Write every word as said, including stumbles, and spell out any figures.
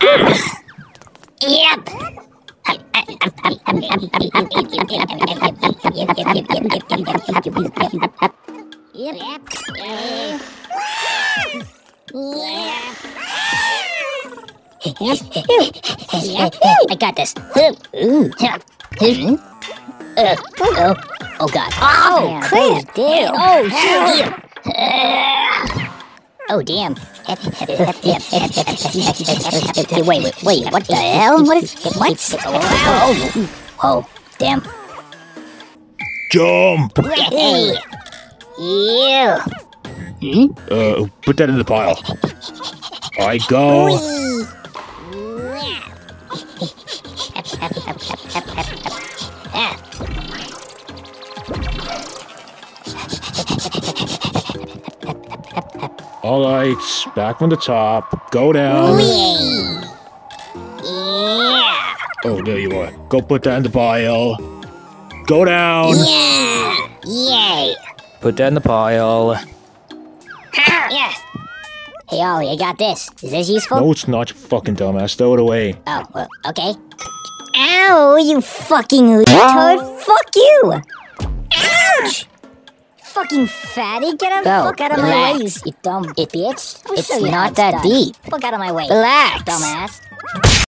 Yep. I got this. Uh, oh, oh God. Oh, Chris, damn. Oh, shit. Oh, damn. Wait, wait, wait, what the hell? What is, what? Oh, oh, damn. Jump! Hey. You. Hmm? Uh, put that in the pile. I go. Alright, back from the top. Go down. Yeah. Oh, there you are. Go put that in the pile. Go down. Yeah. Yay. Put that in the pile. Yeah. Hey, Ollie, I got this. Is this useful? No, it's not, you fucking dumbass. Throw it away. Oh, well, okay. Ow, you fucking retard. Fuck you. Ouch. Fucking fatty, get the fuck out of my way, you, you dumb bitch. It's not that deep. Fuck out of my way. Relax. Dumbass.